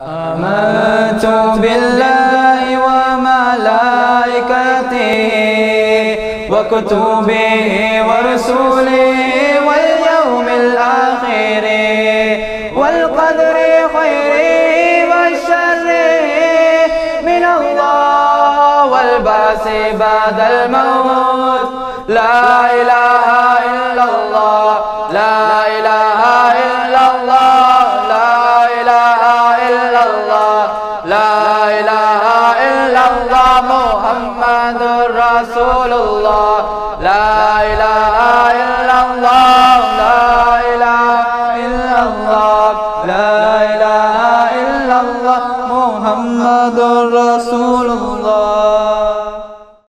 آمنت بالله وملائكته وكتبه ورسله واليوم الآخر والقدر خيره وشره من الله والبعث بعد الموت. لا إله إلا الله، لا إله إلا الله، لا إله إلا الله، لا إله إلا الله محمد رسول الله. لا إله